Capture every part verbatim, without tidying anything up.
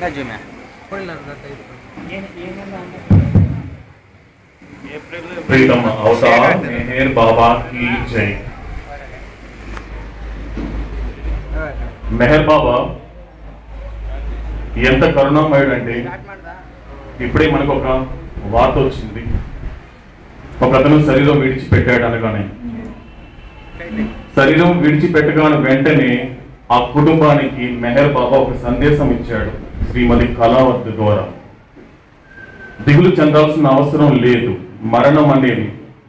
प्रीतम अवतार मेहर बाबा की जय। మెహర్ బాబా ఎంత కరుణామయుడు అంటే ఇప్పుడే మనకు ఒక వార్త వచ్చింది, ఒక అతను శరీరం విడిచిపెట్టాడు అనగానే, శరీరం విడిచిపెట్టగానే వెంటనే ఆ కుటుంబానికి మెహర్ బాబా ఒక సందేశం ఇచ్చాడు శ్రీమతి కళావతి ద్వారా. దిగులు చెందాల్సిన అవసరం లేదు, మరణం అనేది,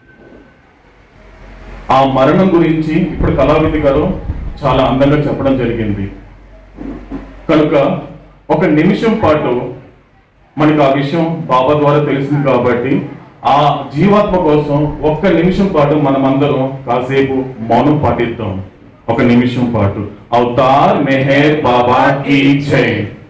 ఆ మరణం గురించి ఇప్పుడు కళావతి గారు చాలా అందంగా చెప్పడం జరిగింది. కనుక ఒక నిమిషం పాటు మనకు ఆ విషయం బాబా ద్వారా తెలిసింది కాబట్టి ఆ జీవాత్మ కోసం ఒక్క నిమిషం పాటు మనమందరం కాసేపు మౌనం పాటిద్దాం. ఒక నిమిషం పాటు అవతార్ మెహర్ బాబా కీ జై.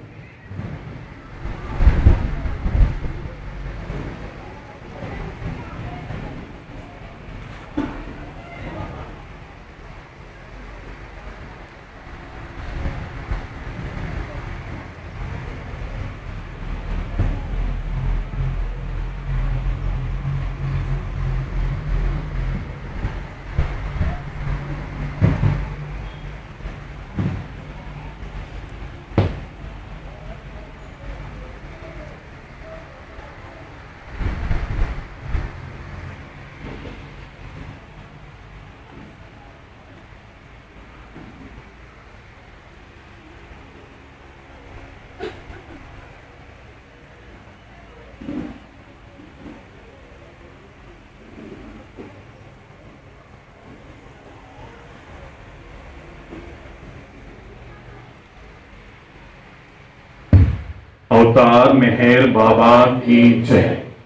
అవతార్ మెహర్ బాబా కీ జై.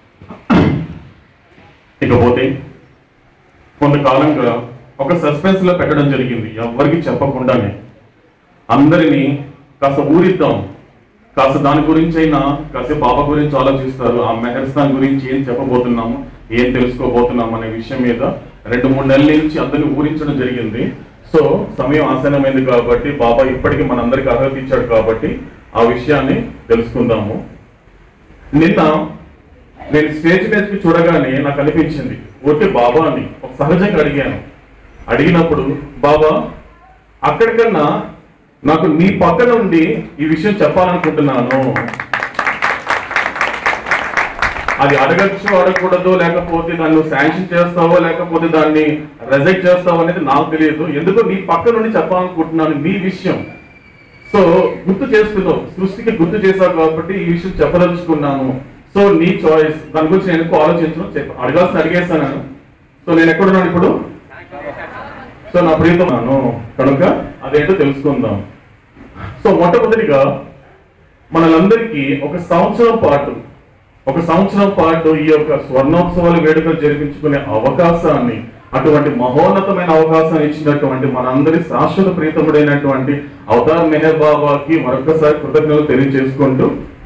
ఇకపోతే కొంతకాలంగా ఒక సస్పెన్స్ లో పెట్టడం జరిగింది, ఎవరికి చెప్పకుండానే. అందరినీ కాస్త ఊరిద్దాం, కాస్త దాని గురించి అయినా కాస్త బాబా గురించి ఆలోచిస్తారు, ఆ మెహర్స్థాన్ గురించి ఏం చెప్పబోతున్నాము, ఏం తెలుసుకోబోతున్నాము అనే విషయం మీద రెండు మూడు నెలల నుంచి అందరినీ ఊరించడం జరిగింది. సో సమయం ఆసన్నమైంది కాబట్టి బాబా ఇప్పటికీ మనందరికి అర్హత ఇచ్చాడు కాబట్టి ఆ విషయాన్ని తెలుసుకుందాము. నిన్న నేను స్టేజ్ మీదకి చూడగానే నాకు అనిపించింది, ఓకే బాబా అని ఒక సహజంగా అడిగాను. అడిగినప్పుడు బాబా అక్కడికన్నా నాకు నీ పక్క నుండి ఈ విషయం చెప్పాలనుకుంటున్నాను, అది అడగచ్చు అడగకూడదు, లేకపోతే దాన్ని శాంక్షన్ చేస్తావో లేకపోతే దాన్ని రిజెక్ట్ చేస్తావో అనేది నాకు తెలియదు, ఎందుకో నీ పక్క నుండి చెప్పాలనుకుంటున్నాను నీ విషయం. సో గుర్తు చేసుకున్నావు, సృష్టికి గుర్తు చేశావు కాబట్టి ఈ విషయం చెప్పదలుచుకున్నాను. సో నీ చాయిస్, దాని గురించి నేను ఎక్కువ ఆలోచించను, అడగాల్సిన అడిగేస్తాను. సో నేను ఎక్కడున్నాను ఇప్పుడు, సో నా ప్రియతమాను కనుక అదేంటో తెలుసుకుందాం. సో మొట్టమొదటిగా మనందరికీ ఒక సంవత్సరం పాటు ఒక సంవత్సరం పాటు ఈ యొక్క స్వర్ణోత్సవాల వేడుకలు జరిపించుకునే అవకాశాన్ని, అటువంటి మహోన్నతమైన అవకాశాన్ని ఇచ్చినటువంటి మనందరి శాశ్వత ప్రీతముడైనటువంటి అవతార్ మెహర్ బాబాకి మరొకసారి కృతజ్ఞతలు తెలియజేసుకుంటూ,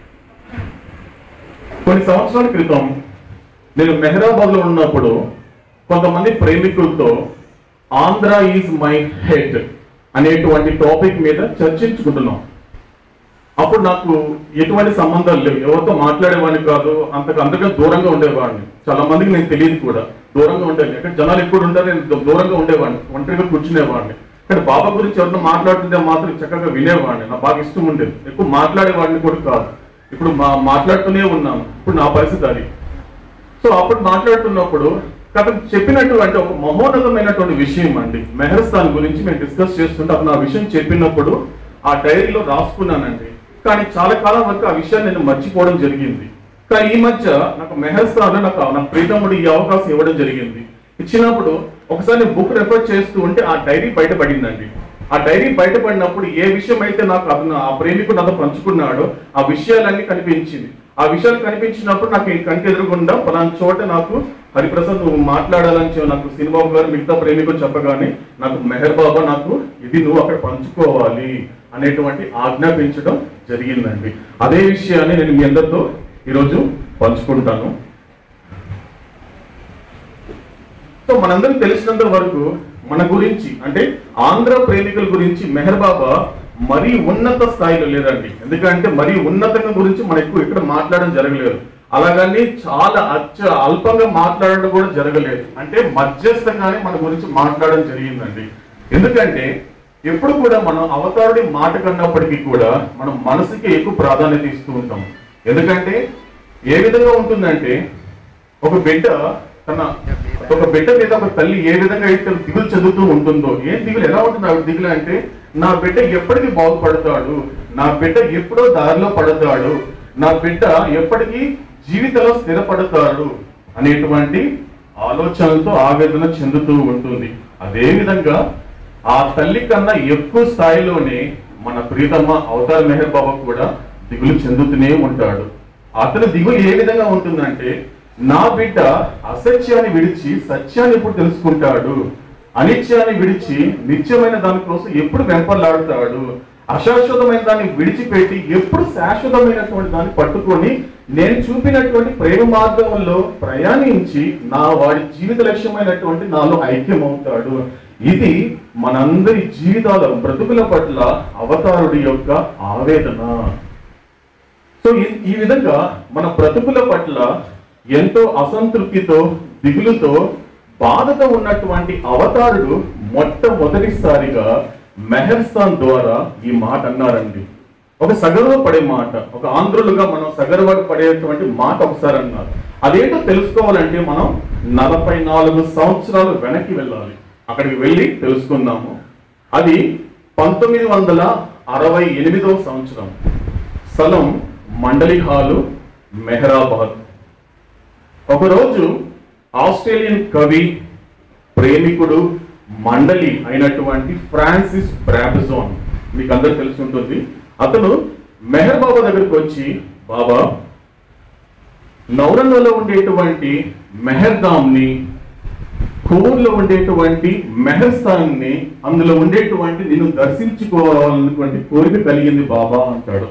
కొన్ని సంవత్సరాల క్రితం నేను మెహరాబాద్ లో ఉన్నప్పుడు కొంతమంది ప్రేమికులతో ఆంధ్ర ఈజ్ మై హెడ్ అనేటువంటి టాపిక్ మీద చర్చించుకుంటున్నాం. అప్పుడు నాకు ఎటువంటి సంబంధాలు లేవు, ఎవరితో మాట్లాడేవాడిని కాదు, అంతకు అంతగా దూరంగా ఉండేవాడిని. చాలా మందికి నేను తెలియదు కూడా, దూరంగా ఉండేది. అక్కడ జనాలు ఎక్కువ ఉంటారు, నేను దూరంగా ఉండేవాడిని, ఒంటరిగా కూర్చునేవాడిని. కానీ బాబా గురించి ఎవరితో మాట్లాడుతుంటే మాత్రం చక్కగా వినేవాడిని, నాకు బాగా ఇష్టం ఉండేది. ఎక్కువ మాట్లాడేవాడిని కూడా కాదు. ఇప్పుడు మా మాట్లాడుతూనే ఉన్నాను, ఇప్పుడు నా పరిస్థితి అది. సో అప్పుడు మాట్లాడుతున్నప్పుడు అతను చెప్పినటువంటి ఒక మహోన్నతమైనటువంటి విషయం అండి, మెహర్స్థాన్ గురించి మేము డిస్కస్ చేస్తుంటే అతను ఆ విషయం చెప్పినప్పుడు ఆ డైరీలో రాసుకున్నానండి. కానీ చాలా కాలం వరకు ఆ విషయాన్ని నేను మర్చిపోవడం జరిగింది. కానీ ఈ మధ్య నాకు మెహర్స్థాన్ నాకు నా ప్రీతముడు ఈ అవకాశం ఇవ్వడం జరిగింది. ఇచ్చినప్పుడు ఒకసారి బుక్ రెఫర్ చేస్తూ ఉంటే ఆ డైరీ బయటపడిందండి. ఆ డైరీ బయటపడినప్పుడు ఏ విషయం అయితే నాకు అతను ఆ ప్రేమికుడు నాతో పంచుకున్నాడో ఆ విషయాలన్నీ కనిపించింది. ఆ విషయాలు కనిపించినప్పుడు నాకు ఈ కంటి ఎదురుగుండా పలానా చోట నాకు హరిప్రసాద్ నువ్వు మాట్లాడాలని నాకు సినిబాబు గారు మిగతా ప్రేమికులు చెప్పగానే నాకు మెహర్ బాబా నాకు ఇది నువ్వు అక్కడ పంచుకోవాలి అనేటువంటి ఆజ్ఞాపించడం జరిగిందండి. అదే విషయాన్ని నేను మీ అందరితో ఈరోజు పంచుకుంటాను. సో మనందరికి తెలిసినంత వరకు మన గురించి అంటే ఆంధ్ర ప్రేమికుల గురించి మెహర్ బాబా మరీ ఉన్నత స్థాయిలో లేదండి. ఎందుకంటే మరీ ఉన్నతంగా గురించి మనం ఎక్కువ ఇక్కడ మాట్లాడడం జరగలేదు. అలాగని చాలా అచ్చ అల్పంగా మాట్లాడడం కూడా జరగలేదు. అంటే మధ్యస్థంగానే మన గురించి మాట్లాడడం జరిగిందండి. ఎందుకంటే ఎప్పుడు కూడా మనం అవతారుడి మాట కన్నప్పటికీ కూడా మనం మనసుకి ఎక్కువ ప్రాధాన్యత ఇస్తూ ఉంటాం. ఎందుకంటే ఏ విధంగా ఉంటుందంటే ఒక బిడ్డ తన ఒక బిడ్డ మీద ఒక తల్లి ఏ విధంగా అయితే దిగులు చదువుతూ ఉంటుందో, ఏం దిగులు ఎలా ఉంటుంది ఆవిడ దిగులు అంటే, నా బిడ్డ ఎప్పటికీ బాగుపడతాడు, నా బిడ్డ ఎప్పుడో దారిలో పడతాడు, నా బిడ్డ ఎప్పటికీ జీవితంలో స్థిరపడతాడు అనేటువంటి ఆలోచనలతో ఆవేదన చెందుతూ ఉంటుంది. అదే విధంగా ఆ తల్లి కన్నా ఎక్కువ స్థాయిలోనే మన ప్రీతమ్మ అవతార్ మెహర్ బాబా కూడా దిగులు చెందుతూనే ఉంటాడు. అతని దిగులు ఏ విధంగా ఉంటుందంటే, నా బిడ్డ అసత్యాన్ని విడిచి సత్యాన్ని ఎప్పుడు తెలుసుకుంటాడు, అనిత్యాన్ని విడిచి నిత్యమైన దానికోసం ఎప్పుడు వెంపలాడుతాడు, అశాశ్వతమైన దాన్ని విడిచిపెట్టి ఎప్పుడు శాశ్వతమైనటువంటి దాన్ని పట్టుకొని నేను చూపినటువంటి ప్రేమ మార్గంలో ప్రయాణించి నా వాడి జీవిత లక్ష్యమైనటువంటి నాలో ఐక్యమవుతాడు. ఇది మనందరి జీవితాల బ్రతుకుల పట్ల అవతారుడి యొక్క ఆవేదన. సో ఈ విధంగా మన బ్రతుకుల పట్ల ఎంతో అసంతృప్తితో, దిగులుతో, బాధతో ఉన్నటువంటి అవతారుడు మొట్టమొదటిసారిగా మెహర్స్థాన్ ద్వారా ఈ మాట అన్నారండి. ఒక సగర్వపడే మాట, ఒక ఆంధ్రులుగా మనం సగర్వపడేటువంటి మాట ఒకసారి అన్నారు. అదేంటో తెలుసుకోవాలంటే మనం నలభై నాలుగు సంవత్సరాలు వెనక్కి వెళ్ళాలి. అక్కడికి వెళ్ళి తెలుసుకుందాము. అది పంతొమ్మిది వందల అరవై ఎనిమిదవ సంవత్సరం. స్థలం మండలి హాలు, మెహరాబాద్. ఒకరోజు ఆస్ట్రేలియన్ కవి, ప్రేమికుడు, మండలి అయినటువంటి ఫ్రాన్సిస్ బ్రాబ్జాన్, మీకు అందరూ తెలిసి ఉంటుంది. అతను మెహర్ బాబా దగ్గరికి వచ్చి, బాబా, నౌరంగలో ఉండేటువంటి మెహర్ధామ్ని, కోవూర్లో ఉండేటువంటి మెహర్స్థాన్ని, అందులో ఉండేటువంటి నిన్ను దర్శించుకోవాలన్నటువంటి కోరిక కలిగింది బాబా అంటాడు.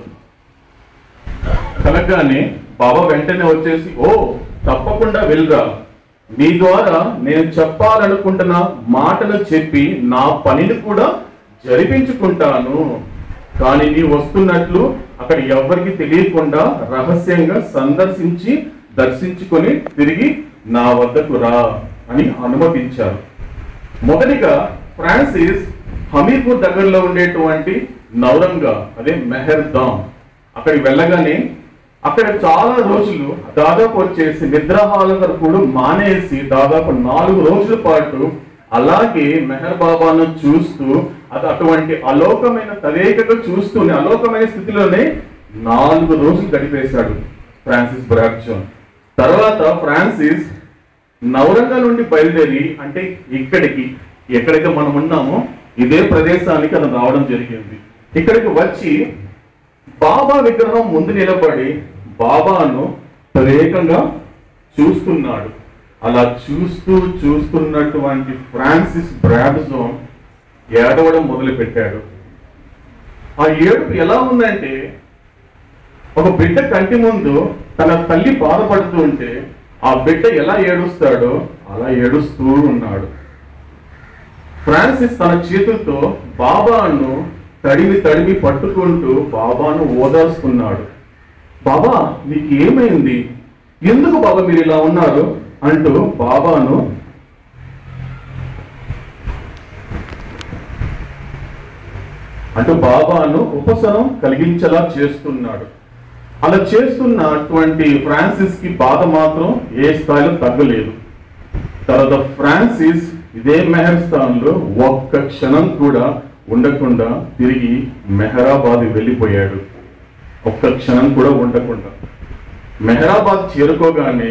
కలగానే బాబా వెంటనే వచ్చేసి, ఓ తప్పకుండా వెళ్ళరా, నీ ద్వారా నేను చెప్పాలనుకుంటున్న మాటలు చెప్పి నా పనిని కూడా జరిపించుకుంటాను, కానీ నీ వస్తున్నట్లు అక్కడ ఎవరికి తెలియకుండా రహస్యంగా సందర్శించి దర్శించుకొని తిరిగి నా వద్దకు రా అని అనుమతించారు. మొదటిగా ఫ్రాన్సిస్ హమీర్పూర్ దగ్గరలో ఉండేటువంటి నౌరంగా, అదే మెహర్ధామ్, అక్కడికి వెళ్ళగానే అక్కడ చాలా రోజులు దాదాపు వచ్చేసి నిద్రాహాలను కూడా మానేసి దాదాపు నాలుగు రోజుల పాటు అలాగే మెహర్ బాబాను చూస్తూ, అది అటువంటి అలోకమైన తదేకగా చూస్తూనే అలోకమైన స్థితిలోనే నాలుగు రోజులు గడిపేశాడు ఫ్రాన్సిస్ బ్రాబ్జాన్. తర్వాత ఫ్రాన్సిస్ నౌరంగా నుండి బయలుదేరి, అంటే ఇక్కడికి ఎక్కడైతే మనం ఉన్నామో ఇదే ప్రదేశానికి అతను రావడం జరిగింది. ఇక్కడికి వచ్చి బాబా విగ్రహం ముందు నిలబడి బాబాను ప్రత్యేకంగా చూస్తున్నాడు. అలా చూస్తూ చూస్తున్నటువంటి ఫ్రాన్సిస్ బ్రాబ్జాన్ ఏడవడం మొదలు పెట్టాడు. ఆ ఏడుపు ఎలా ఉందంటే, ఒక బిడ్డ కంటి ముందు తన తల్లి బాధపడుతూ ఉంటే ఆ బిడ్డ ఎలా ఏడుస్తాడో అలా ఏడుస్తూ ఉన్నాడు. ఫ్రాన్సిస్ తన చేతులతో బాబాను తడిమి తడిమి పట్టుకుంటూ బాబాను ఓదార్చుకున్నాడు. బాబా, నీకు ఏమైంది, ఎందుకు బాబా మీరు ఇలా ఉన్నారు అంటూ బాబాను అంటూ బాబాను ఉపశమనం కలిగించేలా చేస్తున్నాడు. అలా చేస్తున్నటువంటి ఫ్రాన్సిస్ కి బాధ మాత్రం ఏ స్థాయిలో తగ్గలేదు. తర్వాత ఫ్రాన్సిస్ ఇదే మెహర్స్థాన్ లో ఒక్క క్షణం కూడా ఉండకుండా తిరిగి మెహరాబాద్ వెళ్ళిపోయాడు. ఒక్క క్షణం కూడా ఉండకుండా మెహరాబాద్ చేరుకోగానే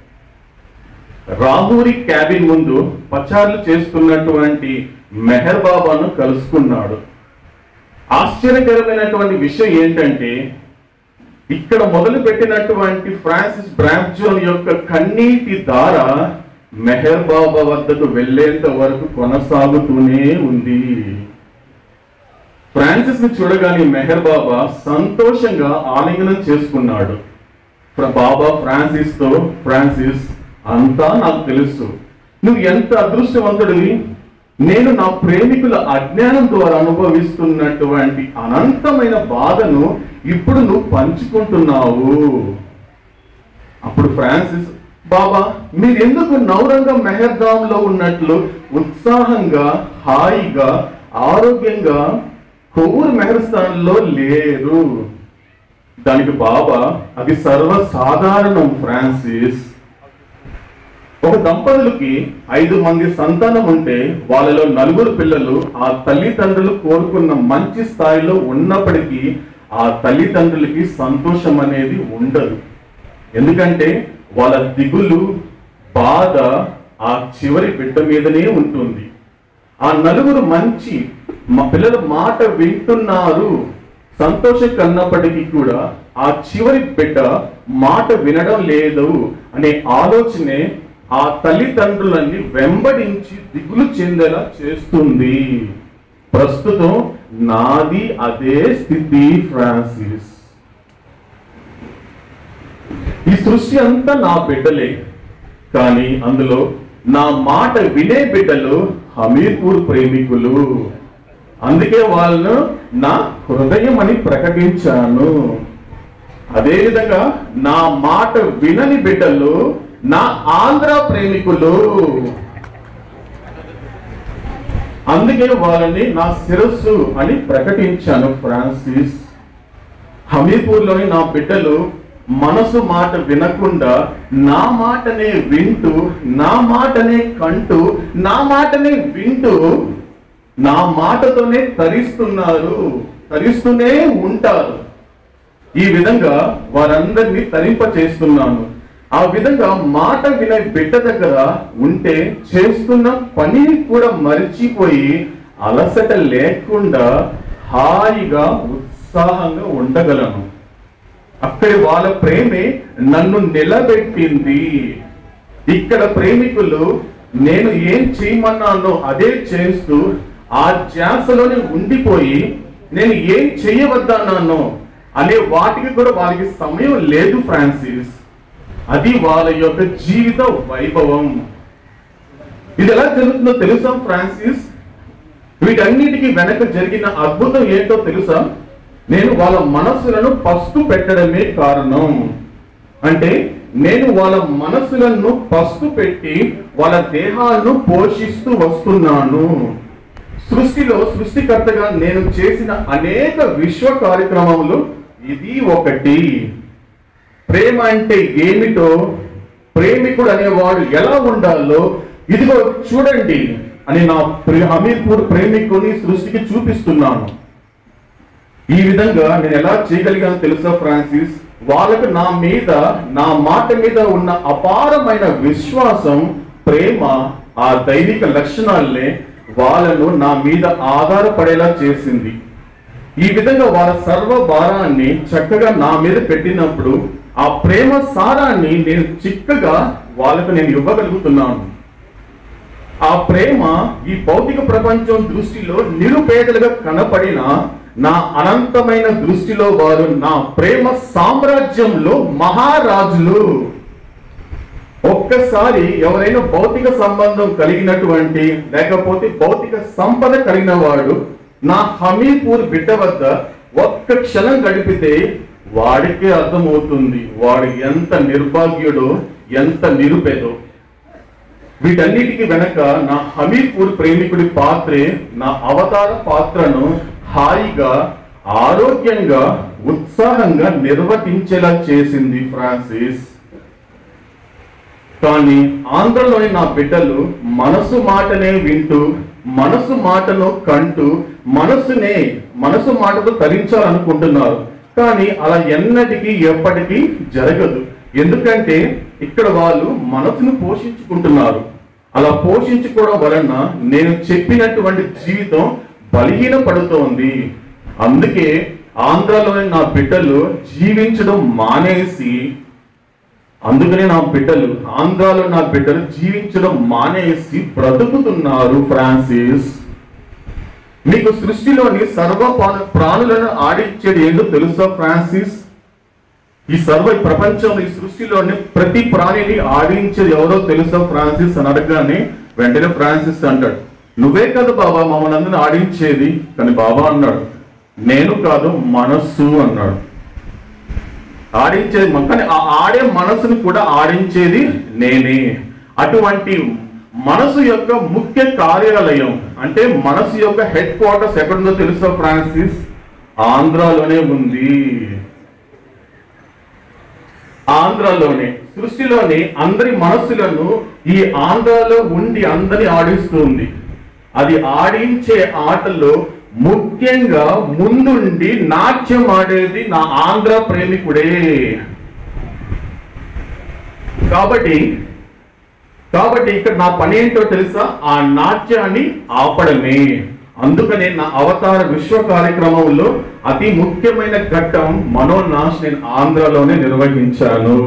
రాహూరి క్యాబిన్ ముందు పచార్లు చేస్తున్నటువంటి మెహర్ బాబాను కలుసుకున్నాడు. ఆశ్చర్యకరమైనటువంటి విషయం ఏంటంటే, ఇక్కడ మొదలు పెట్టినటువంటి ఫ్రాన్సిస్ బ్రాబ్జాన్ యొక్క కన్నీటి ధార మెహర్ బాబా వద్దకు వెళ్లేంత వరకు కొనసాగుతూనే ఉంది. ఫ్రాన్సిస్ ని చూడగానే మెహర్ బాబా సంతోషంగా ఆలింగనం చేసుకున్నాడు. బాబా ఫ్రాన్సిస్ తో, ఫ్రాన్సిస్, అంతా నాకు తెలుసు, నువ్వు ఎంత అదృష్టవంతుడివి, నేను నా ప్రేమికుల అజ్ఞానం ద్వారా అనుభవిస్తున్నటువంటి అనంతమైన బాధను ఇప్పుడు నువ్వు పంచుకుంటున్నావు. అప్పుడు ఫ్రాన్సిస్, బాబా మీరు ఎందుకు నౌరంగ మెహర్ధాంలో ఉన్నట్లు ఉత్సాహంగా, హాయిగా, ఆరోగ్యంగా కొవ్వూరు మెహర్స్థాన్లో లేరు? దానికి బాబా, అది సర్వసాధారణం ఫ్రాన్సిస్. ఒక దంపతులకి ఐదు మంది సంతానం ఉంటే వాళ్ళలో నలుగురు పిల్లలు ఆ తల్లిదండ్రులు కోరుకున్న మంచి స్థాయిలో ఉన్నప్పటికీ ఆ తల్లిదండ్రులకి సంతోషం అనేది ఉండదు. ఎందుకంటే వాళ్ళ దిగులు, బాధ ఆ చివరి బిడ్డ మీదనే ఉంటుంది. ఆ నలుగురు మంచి మా పిల్లల మాట వింటున్నారు, సంతోషం కన్నప్పటికీ కూడా ఆ చివరి బిడ్డ మాట వినడం లేదు అనే ఆలోచనే ఆ తల్లిదండ్రులన్నీ వెంబడించి దిగులు చెందేలా చేస్తుంది. ప్రస్తుతం నాది అదే స్థితి ఫ్రాన్సిస్. ఈ సృష్టి అంతా నా బిడ్డలే, కానీ అందులో నా మాట వినే బిడ్డలు హమీర్పూర్ ప్రేమికులు. అందుకే వాళ్ళను నా హృదయం అని ప్రకటించాను. అదేవిధంగా నా మాట వినని బిడ్డలు నా ఆంధ్ర ప్రేమికులు. అందుకే వాళ్ళని నా శిరస్సు అని ప్రకటించాను ఫ్రాన్సిస్. హమీర్పూర్లోని నా బిడ్డలు మనసు మాట వినకుండా నా మాటనే వింటూ, నా మాటనే కంటూ, నా మాటనే వింటూ, నా మాటతోనే తరిస్తున్నారు, తరిస్తూనే ఉంటారు. ఈ విధంగా వారందరినీ తరింప చేస్తున్నాను. ఆ విధంగా మాట వినే బిడ్డ దగ్గర ఉంటే చేస్తున్న పనిని కూడా మర్చిపోయి అలసట లేకుండా హాయిగా ఉత్సాహంగా ఉండగలను. అక్కడి వాళ్ళ ప్రేమే నన్ను నిలబెట్టింది. ఇక్కడ ప్రేమికులు నేను ఏం చేయమన్నానో అదే చేస్తూ ఆ ధ్యాసలోనే ఉండిపోయి నేను ఏం చేయవద్దన్నానో అనే వాటికి కూడా వాళ్ళకి సమయం లేదు ఫ్రాన్సిస్. అది వాళ్ళ యొక్క జీవిత వైభవం. ఇది ఎలా జరుగుతుందో తెలుసా ఫ్రాన్సిస్? వీటన్నిటికీ వెనక జరిగిన అద్భుతం ఏంటో తెలుసా? నేను వాళ్ళ మనస్సులను పస్తు పెట్టడమే కారణం. అంటే నేను వాళ్ళ మనస్సులను పస్తు పెట్టి వాళ్ళ దేహాలను పోషిస్తూ వస్తున్నాను. సృష్టిలో సృష్టికర్తగా నేను చేసిన అనేక విశ్వ కార్యక్రమములు ఇది ఒకటి. ప్రేమ అంటే ఏమిటో, ప్రేమికుడు అనేవాడు ఎలా ఉండాలో ఇదిగో చూడండి అని నా హమీర్పూర్ ప్రేమికుని సృష్టికి చూపిస్తున్నాను. ఈ విధంగా నేను ఎలా చేయగలిగాను తెలుసా ఫ్రాన్సిస్? వాళ్ళకు నా మీద, నా మాట మీద ఉన్న అపారమైన విశ్వాసం, ప్రేమ, ఆ దైవిక లక్షణాలనే వాళ్ళను నా మీద ఆధారపడేలా చేసింది. ఈ విధంగా వాళ్ళ సర్వ భారాన్ని చక్కగా నా మీద పెట్టినప్పుడు ఆ ప్రేమ సారాన్ని నేను చిక్కగా వాళ్ళకు నేను ఇవ్వగలుగుతున్నాను. ఆ ప్రేమ ఈ భౌతిక ప్రపంచం దృష్టిలో నిరుపేదలుగా కనపడిన నా అనంతమైన దృష్టిలో వారు నా ప్రేమ సామ్రాజ్యంలో మహారాజులు. ఒక్కసారి ఎవరైనా భౌతిక సంబంధం కలిగినటువంటి లేకపోతే భౌతిక సంపద కలిగిన వాడు నా హమీర్పూర్ బిడ్డ వద్ద ఒక్క క్షణం గడిపితే వాడికే అర్థమవుతుంది వాడు ఎంత నిర్భాగ్యుడో, ఎంత నిరుపేదో. వీటన్నిటికీ వెనక నా హమీర్పూర్ ప్రేమికుడి పాత్రే నా అవతార పాత్రను హాయిగా, ఆరోగ్యంగా, ఉత్సాహంగా నిర్వర్తించేలా చేసింది ఫ్రాన్సిస్. కానీ ఆంధ్రలోని నా బిడ్డలు మనసు మాటనే వింటూ, మనసు మాటను కంటూ, మనసునే మనసు మాటతో తరించాలనుకుంటున్నారు. కానీ అలా ఎన్నటికీ ఎప్పటికీ జరగదు. ఎందుకంటే ఇక్కడ వాళ్ళు మనసును పోషించుకుంటున్నారు. అలా పోషించుకోవడం వలన నేను చెప్పినటువంటి జీవితం బలహీన పడుతోంది. అందుకే ఆంధ్రలోని నా బిడ్డలు జీవించడం మానేసి అందుకనే నా బిడ్డలు ఆంధ్రాలో నా బిడ్డలు జీవించడం మానేసి బ్రతుకుతున్నారు ఫ్రాన్సిస్. మీకు సృష్టిలోని సర్వ ప్రాణులను ఆడించేది ఏంటో తెలుసా ఫ్రాన్సిస్? ఈ సర్వ ప్రపంచంలో ఈ సృష్టిలోని ప్రతి ప్రాణిని ఆడించేది ఎవరో తెలుసా ఫ్రాన్సిస్ అని అడగగానే వెంటనే ఫ్రాన్సిస్ అంటాడు, నువ్వే కదా బాబా మమ్మల్ని అందరిని ఆడించేది. కానీ బాబా అన్నాడు, నేను కాదు మనస్సు అన్నాడు. ఆడించేది కానీ ఆ ఆడే మనసుని కూడా ఆడించేది నేనే. అటువంటి మనసు యొక్క ముఖ్య కార్యాలయం అంటే మనసు యొక్క హెడ్ క్వార్టర్స్ ఎక్కడుందో తెలుసా ఫ్రాన్సిస్? ఆంధ్రాలోనే ఉంది. ఆంధ్రాలోనే సృష్టిలోని అందరి మనస్సులను ఈ ఆంధ్రాలో ఉండి అందరిని ఆడిస్తుంది. అది ఆడించే ఆటలో ముఖ్యంగా ముందుండి నాట్యం ఆడేది నా ఆంధ్ర ప్రేమికుడే. కాబట్టి కాబట్టి ఇక్కడ నా పని ఏంటో తెలుసా? ఆ నాట్యాన్ని ఆపడమే. అందుకనే నా అవతార విశ్వ కార్యక్రమంలో అతి ముఖ్యమైన ఘట్టం మనోనాశ్ నేను ఆంధ్రలోనే నిర్వహించాను.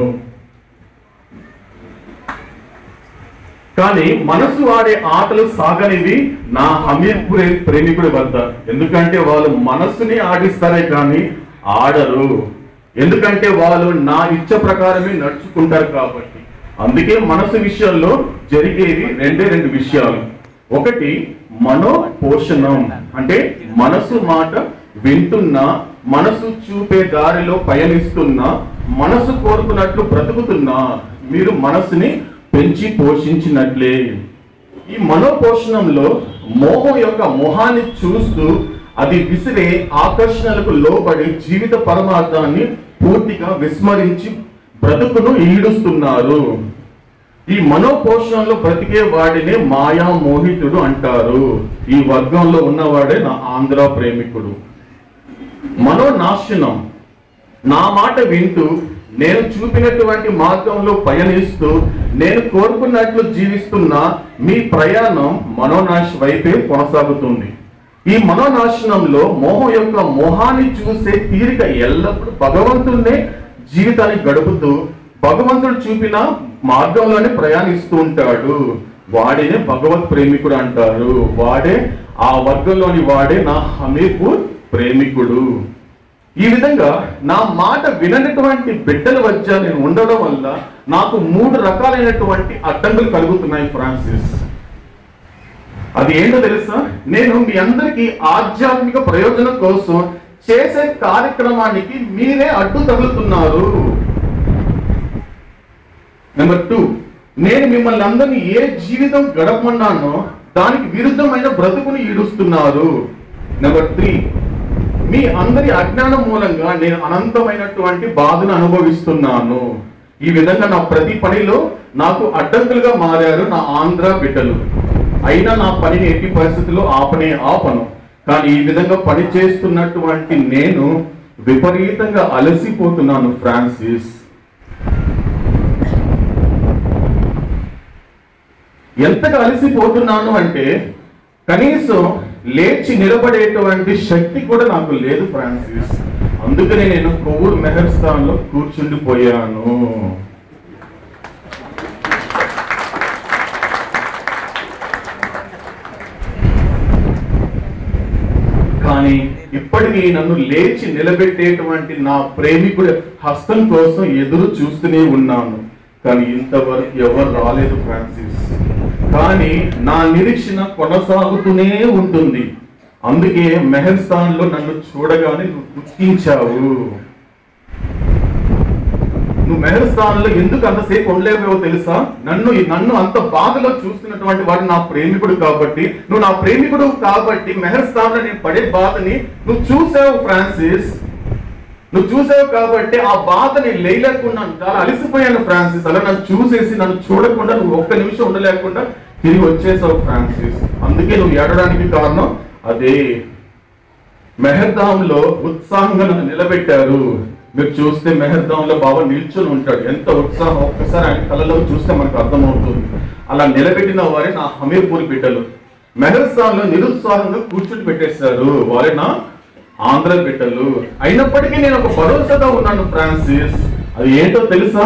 కానీ మనసు ఆడే ఆటలు సాగనివి నా హమీర్పూర్ ప్రేమికుడి వద్ద. ఎందుకంటే వాళ్ళు మనస్సుని ఆడిస్తారే కానీ ఆడరు. ఎందుకంటే వాళ్ళు నా ఇచ్చ ప్రకారమే నడుచుకుంటారు కాబట్టి. అందుకే మనసు విషయంలో జరిగేవి రెండే రెండు విషయాలు. ఒకటి మనో పోషణం, అంటే మనసు మాట వింటున్నా, మనసు చూపే దారిలో పయనిస్తున్నా, మనసు కోరుకున్నట్లు బ్రతుకుతున్నా మీరు మనసుని పెంచి పోషించినట్లే. ఈ మనోపోషణంలో మోహం యొక్క మొహాన్ని చూస్తూ అది విసిరే ఆకర్షణలకు లోబడి జీవిత పరమార్థాన్ని పూర్తిగా విస్మరించి బ్రతుకును ఈడుస్తున్నారు. ఈ మనోపోషణలో బ్రతికే వాడినే మాయా మోహితుడు అంటారు. ఈ వర్గంలో ఉన్నవాడే నా ఆంధ్ర ప్రేమికుడు. మనోనాశనం, నా మాట వింటూ నేను చూపినటువంటి మార్గంలో పయనిస్తూ నేను కోరుకున్నట్లు జీవిస్తున్న మీ ప్రయాణం మనోనాశ వైపే కొనసాగుతుంది. ఈ మనోనాశనంలో మోహం యొక్క మోహాన్ని చూసే తీరిక ఎల్లప్పుడూ భగవంతుడినే జీవితాన్ని గడుపుతూ భగవంతుడు చూపిన మార్గంలోనే ప్రయాణిస్తూ ఉంటాడు. వాడినే భగవత్ ప్రేమికుడు అంటారు. వాడే ఆ వర్గంలోని వాడే నా హమీర్పూర్ ప్రేమికుడు. ఈ విధంగా నా మాట విననటువంటి బిడ్డల వద్ద నేను ఉండడం వల్ల నాకు మూడు రకాలైనటువంటి అడ్డంకులు కలుగుతున్నాయి ఫ్రాన్సిస్. అది ఏంటో తెలుసా? నేను మీ అందరికీ ఆధ్యాత్మిక ప్రయోజనం కోసం చేసే కార్యక్రమానికి మీరే అడ్డు తగులుతున్నారు. నెంబర్ టూ, నేను మిమ్మల్ని అందరినీ ఏ జీవితం గడపమన్నానో దానికి విరుద్ధమైన బ్రతుకుని ఈడుస్తున్నారు. నెంబర్ త్రీ, మీ అందరి అజ్ఞానం మూలంగా నేను అనంతమైనటువంటి బాధను అనుభవిస్తున్నాను. ఈ విధంగా నా ప్రతి పనిలో నాకు అడ్డంకులుగా మారారు నా ఆంధ్ర బిడ్డలు. అయినా నా పనిని ఎట్టి పరిస్థితుల్లో ఆపనే ఆపను. కానీ ఈ విధంగా పని చేస్తున్నటువంటి నేను విపరీతంగా అలసిపోతున్నాను ఫ్రాన్సిస్. ఎంతగా అలసిపోతున్నాను అంటే కనీసం లేచి నిలబడేటువంటి శక్తి కూడా నాకు లేదు ఫ్రాన్సిస్. అందుకనే నేను కొవ్వూరు మెహర్స్థాన్ లో కూర్చుండిపోయాను. కానీ ఇప్పటికీ నన్ను లేచి నిలబెట్టేటువంటి నా ప్రేమికుడి హస్తం కోసం ఎదురు చూస్తూనే ఉన్నాను. కానీ ఇంతవరకు ఎవరు రాలేదు ఫ్రాన్సిస్. కానీ నా నిరీక్షణ కొనసాగుతూనే ఉంటుంది. అందుకే మెహర్స్థాన్ లో నన్ను చూడగానే నువ్వు దుఃఖించావు. నువ్వు మెహర్స్థాన్ లో ఎందుకు అంతసేపు ఉండలేవో తెలుసా? నన్ను నన్ను అంత బాధలో చూస్తున్నటువంటి వాడు నా ప్రేమికుడు కాబట్టి, నువ్వు నా ప్రేమికుడు కాబట్టి మెహర్స్థాన్ లో నేను పడే బాధని నువ్వు చూసావు ఫ్రాన్సిస్. నువ్వు చూసావు కాబట్టి ఆ బాధని లేయలేకున్నాను. చాలా అలసిపోయాను ఫ్రాన్సిస్. అలా నన్ను చూసేసి నన్ను చూడకుండా నువ్వు ఒక్క నిమిషం ఉండలేకుండా తిరిగి వచ్చేసావు ఫ్రాన్సిస్. అందుకే నువ్వు ఏడడానికి కారణం అదే. మెహర్ధామ్ లో ఉత్సాహంగా నన్ను నిలబెట్టారు. మీరు చూస్తే మెహర్ధామ్ లో బాబా నిల్చొని ఉంటాడు. ఎంత ఉత్సాహం! ఒక్కసారి ఆయన కళ్ళలో చూస్తే మనకు అర్థమవుతుంది. అలా నిలబెట్టిన వారే నా హమీర్పూర్ బిడ్డలు. మెహర్స్థాన్ లో నిరుత్సాహంగా కూర్చుని పెట్టేశారు. వారే నా ఆంధ్ర బిడ్డలు. అయినప్పటికీ నేను ఒక భరోసాగా ఉన్నాను ఫ్రాన్సిస్. అది ఏంటో తెలుసా?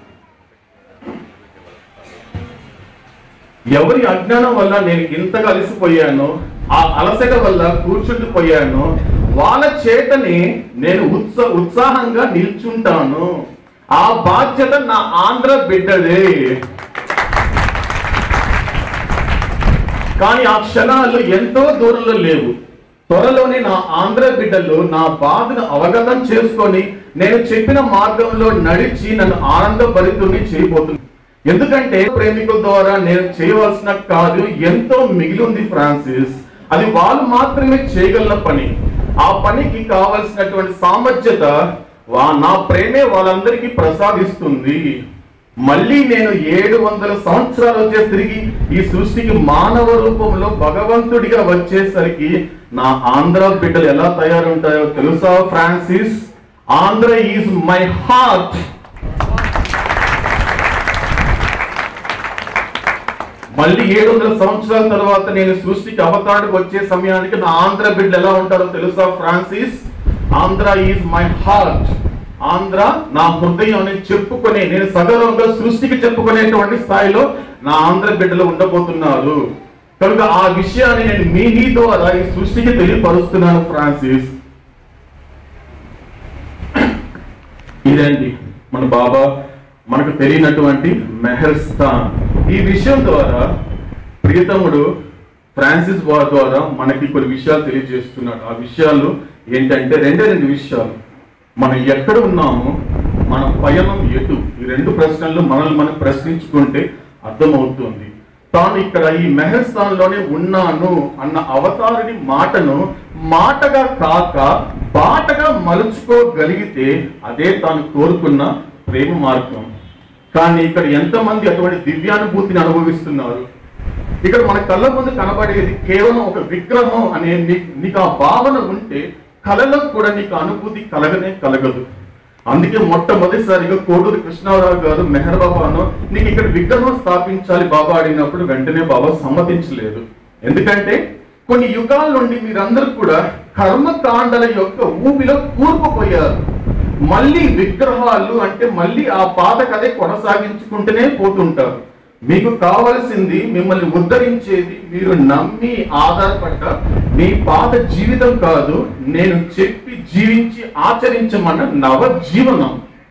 ఎవరి అజ్ఞానం వల్ల నేను ఇంతగా అలసిపోయాను, ఆ అలసట వల్ల కూర్చుండిపోయాను, వాళ్ళ చేతని నేను ఉత్సా ఉత్సాహంగా నిల్చుంటాను. ఆ బాధ్యత నా ఆంధ్ర బిడ్డదే. కానీ ఆ క్షణాలు ఎంతో దూరంలో లేవు. త్వరలోనే నా ఆంధ్ర బిడ్డలు నా బాధను అవగతం చేసుకొని నేను చెప్పిన మార్గంలో నడిచి నన్ను ఆనందభరితుని చేయబోతుంది. ఎందుకంటే ప్రేమికుల ద్వారా నేను చేయవలసిన కాదు ఎంతో మిగిలి ఉంది ఫ్రాన్సిస్. అది వాళ్ళు మాత్రమే చేయగలిగిన పని. ఆ పనికి కావలసినటువంటి సామర్థ్యత నా ప్రేమే వాళ్ళందరికీ ప్రసాదిస్తుంది. మళ్ళీ నేను ఏడు వందల సంవత్సరాలు వచ్చే తిరిగి ఈ సృష్టికి మానవ రూపంలో భగవంతుడిగా వచ్చేసరికి నా ఆంధ్ర బిడ్డలు ఎలా తయారుంటాయో తెలుసా Francis? Andhra is my heart. మళ్ళీ ఏడు వందల సంవత్సరాల తర్వాత నేను సృష్టికి అవతారానికి వచ్చే సమయానికి నా ఆంధ్ర బిడ్డలు ఎలా ఉంటారో తెలుసా Francis? Andhra is my heart. Andhra నా హృదయం అని చెప్పుకునే, నేను సగర్వంగా సృష్టికి చెప్పుకునేటువంటి స్థాయిలో నా ఆంధ్ర బిడ్డలు ఉండబోతున్నారు. కనుక ఆ విషయాన్ని నేను మీ నీ ద్వారా ఈ సృష్టికి తెలియపరుస్తున్నాను ఫ్రాన్సిస్. ఇదండి మన బాబా మనకు తెలియనటువంటి మెహర్స్థాన్. ఈ విషయం ద్వారా ప్రియతముడు ఫ్రాన్సిస్ వారి ద్వారా మనకి కొన్ని విషయాలు తెలియజేస్తున్నాడు. ఆ విషయాలు ఏంటంటే రెండే రెండు విషయాలు. మనం ఎక్కడ ఉన్నాము, మన పయనం ఎటు, ఈ రెండు ప్రశ్నలు మనల్ని మనం ప్రశ్నించుకుంటే అర్థమవుతుంది. తాను ఇక్కడ ఈ మెహర్స్థాన్లోనే ఉన్నాను అన్న అవతారుని మాటను మాటగా కాక బాటగా మలుచుకోగలిగితే అదే తాను కోరుకున్న ప్రేమ మార్గం. కానీ ఇక్కడ ఎంతమంది అటువంటి దివ్యానుభూతిని అనుభవిస్తున్నారు? ఇక్కడ మన కళ్ళ ముందు కనబడేది కేవలం ఒక విగ్రహం అనే నీకు ఆ భావన ఉంటే కళలో కూడా నీకు అనుభూతి కలగనే కలగదు. అందుకే మొట్టమొదటిసారిగా కోడూరు కృష్ణారావు గారు మెహర్ బాబాను నీకు ఇక్కడ విగ్రహం స్థాపించాలి బాబా అడిగినప్పుడు వెంటనే బాబా సమ్మతించలేదు. ఎందుకంటే కొన్ని యుగాల నుండి మీరందరూ కూడా కర్మకాండల యొక్క ఊపిలో కూరుకుపోయారు. మళ్ళీ విగ్రహాలు అంటే మళ్ళీ ఆ పాత కథే కొనసాగించుకుంటూనే పోతుంటారు. మీకు కావలసింది మిమ్మల్ని ఉద్ధరించేది మీరు నమ్మి ఆధారపడ్డ మీ పాత జీవితం కాదు, నేను చెప్పి జీవించి ఆచరించమన్న నవజీవనం.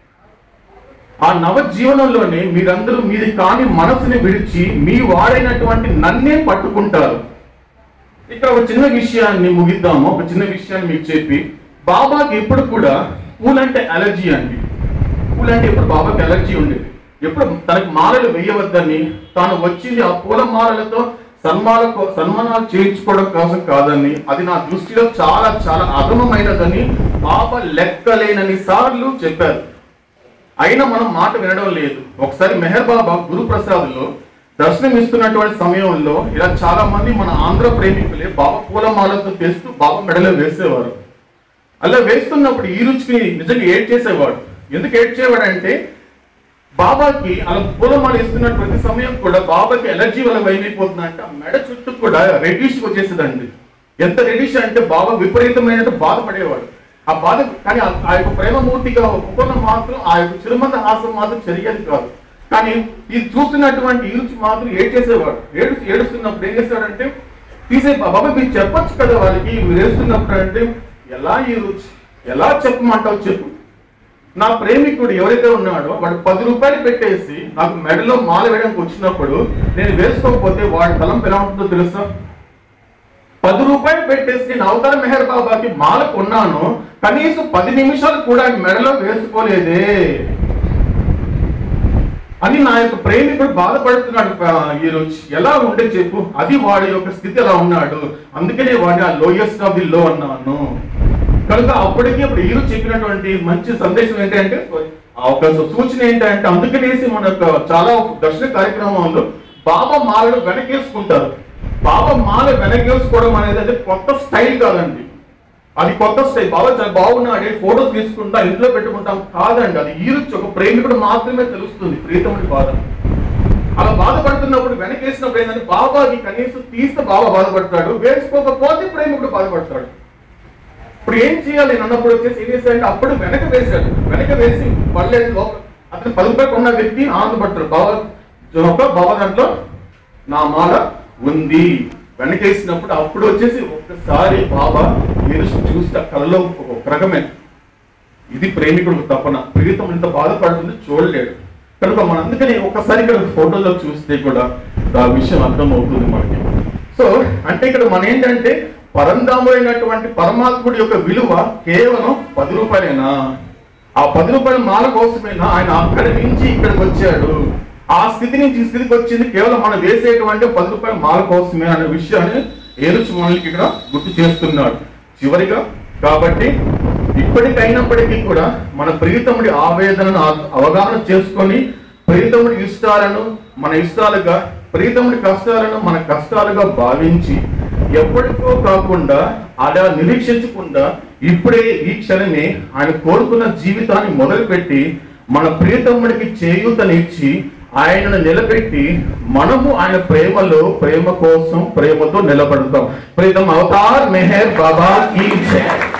ఆ నవజీవనంలోనే మీరందరూ మీది కాని మనసుని విడిచి మీ వాడైనటువంటి నన్నే పట్టుకుంటారు. ఇక్కడ ఒక చిన్న విషయాన్ని ముగిద్దాము. ఒక చిన్న విషయాన్ని మీకు చెప్పి, బాబాకి ఎప్పుడు కూడా పూలంటే అలర్జీ అండి. పూలంటే ఎప్పుడు బాబాకి అలర్జీ ఉండేది. ఎప్పుడు తనకి మాలలు వేయవద్దని, తాను వచ్చింది ఆ పూల మాలలతో సన్మాన సన్మానాలు చేయించుకోవడం కోసం కాదని, అది నా దృష్టిలో చాలా చాలా అగమమైనదని బాబా లెక్కలేనని సార్లు చెప్పారు. అయినా మనం మాట వినడం లేదు. ఒకసారి మెహర్ బాబా గురుప్రసాద్లో దర్శనం ఇస్తున్నటువంటి సమయంలో ఇలా చాలా మంది మన ఆంధ్ర ప్రేమికులే బాబా పూలమాలతో తెస్తూ బాబా మెడలో వేసేవారు. అలా వేస్తున్నప్పుడు ఈ రుచికి నిజంగా ఏడ్ చేసేవాడు. ఎందుకు ఏడ్ చేయవాడంటే బాబాకి అలా పూలమాల ఇస్తున్న ప్రతి సమయం కూడా బాబాకి ఎలర్జీ వల్ల భయమైపోతుందంటే ఆ మెడ చుట్టూ కూడా రెడ్డిష్ వచ్చేసేదండి. ఎంత రెడ్డిష్ అంటే బాబా విపరీతమైన బాధపడేవాడు. ఆ బాధ కానీ ఆ యొక్క ప్రేమమూర్తిగా ఒప్పుకున్న మాత్రం ఆ యొక్క చిరుమంద హాసం మాత్రం జరిగేది కాదు. కానీ ఇది చూస్తున్నటువంటి ఈ రుచి మాత్రం ఏడ్చేసేవాడు. ఏడు ఏడుస్తున్నప్పుడు ఏం చేస్తాడంటే తీసే బాబా మీరు చెప్పొచ్చు కదా వాళ్ళకి మీరు ఏడుస్తున్నప్పుడు అంటే, ఎలా ఈ రుచి ఎలా చెప్పమంటావు చెప్పు. నా ప్రేమికుడు ఎవరైతే ఉన్నాడో వాడు పది రూపాయలు పెట్టేసి నాకు మెడలో మాల వేయడానికి వచ్చినప్పుడు నేను వేసుకోకపోతే వాడి తలంపు ఎలా ఉంటుందో తెలుసా? పది రూపాయలు పెట్టేసి నేను అవతార మెహర్ బాబాకి మాల కొన్నాను, కనీసం పది నిమిషాలు కూడా మెడలో వేసుకోలేదే అని నా యొక్క ప్రేమికుడు బాధపడుతున్నాడు. ఈరోజు ఎలా ఉండే చెప్పు. అది వాడి యొక్క స్థితి ఎలా ఉన్నాడు. అందుకనే వాడిని ఆ లోయెస్ట్ ఆఫ్ ది లో అన్నాను. కనుక అప్పటికి అప్పుడు ఈరోజు చెప్పినటువంటి మంచి సందేశం ఏంటంటే, ఒక సూచన ఏంటంటే, అందుకనేసి మన చాలా దర్శన కార్యక్రమంలో బాబా మాలను వెనకేసుకుంటారు. బాబా మాల వెనకేసుకోవడం అనేది అంటే కొత్త స్టైల్ కాదండి. అది కొత్త స్టైల్. బాబా చాలా బాగున్నాడు ఫోటోస్ తీసుకుంటా ఇంట్లో పెట్టుకుంటాం కాదండి. అది ఈరోజు ఒక ప్రేమికుడు మాత్రమే తెలుస్తుంది ప్రీతముడి బాధ. అలా బాధపడుతున్నప్పుడు వెనకేసినప్పుడు ఏంటంటే బాబాకి కనీసం తీస్తే బాబా బాధపడతాడు, వేసుకోకపోతే ప్రేమికుడు బాధపడతాడు. ఇప్పుడు ఏం చేయాలి అన్నప్పుడు వచ్చేసి ఏం చేశాడంటే అప్పుడు వెనక వేశాడు. వెనక వేసి పర్లేదు లోపల అతను పది రూపాయలు ఉన్న వ్యక్తి ఆనందపడతాడు. బాబా ఒక బాబా దాంట్లో నా మాల ఉంది వెనకేసినప్పుడు అప్పుడు వచ్చేసి ఒక్కసారి బాబా మీరు చూస్తే కళ్ళలో ఒక రకమే. ఇది ప్రేమికుడు తపన. ప్రీతం ఇంత బాధపడుతుంది చూడలేడు. కనుక మనందుకని ఒక్కసారి ఇక్కడ ఫోటోలో చూస్తే కూడా ఆ విషయం అర్థం అవుతుంది మనకి. సో అంటే ఇక్కడ మన ఏంటంటే పరంధాముడైనటువంటి పరమాత్ముడి యొక్క విలువ కేవలం పది రూపాయలేనా? ఆ పది రూపాయల మాల కోసమైనా ఆయన అక్కడి నుంచి ఇక్కడికి వచ్చాడు. ఆ స్థితి నుంచి ఈ స్థితికి వచ్చింది కేవలం మనం వేసేటువంటి పది రూపాయల మాల కోసమే అనే విషయాన్ని ఏరుచు మనకి ఇక్కడ గుర్తు చేస్తున్నాడు. చివరిగా కాబట్టి ఇప్పటికైనప్పటికీ కూడా మన ప్రియతముడి ఆవేదనను అవగాహన చేసుకొని ప్రియతముడి ఇష్టాలను మన ఇష్టాలుగా, ప్రియతముడి కష్టాలను మన కష్టాలుగా భావించి ఎప్పటికో కాకుండా అలా నిరీక్షించకుండా ఇప్పుడే ఈ క్షణమే ఆయన కోరుకున్న జీవితాన్ని మొదలుపెట్టి మన ప్రియతముడికి చేయూతనిచ్చి ఆయనను నిలబెట్టి మనము ఆయన ప్రేమలో ప్రేమ కోసం ప్రేమతో నిలబడతాం. ప్రియతమ అవతార్ మెహర్ బాబా కీ జై.